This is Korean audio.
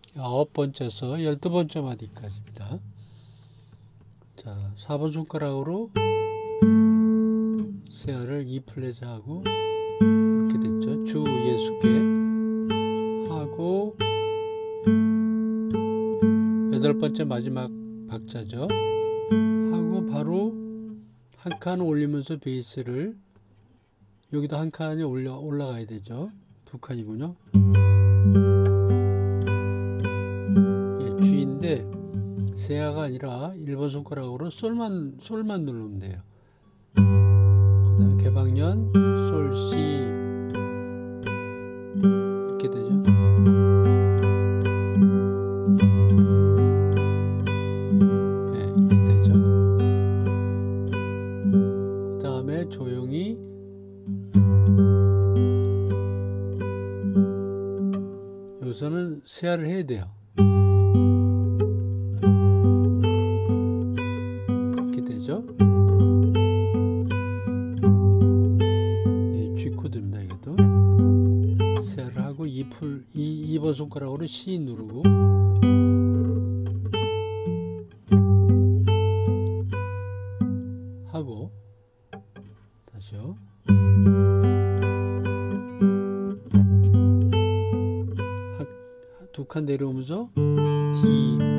9번째에서 12번째 마디까지입니다. 자, 4번 손가락으로 세아를 E 플랫에 하고 이렇게 됐죠. 주 예수께 하고 8번째 마지막 박자죠. 하고 바로 한 칸 올리면서 베이스를 여기도 한 칸이 올라가야 되죠. 두 칸이군요. 예, G인데 세아가 아니라 1번 손가락으로 솔만 누르면 돼요. 그 다음에 개방년 솔 C 이렇게 되죠. 예, 이렇게 되죠. 그 다음에 조용히 여기서는 세아를 해야 돼요. 이렇게 되죠. 예, G 코드입니다. 이것도 세아를 하고 2번 손가락으로 C 누르고 하고 다시요. 두 칸 내려오면서 D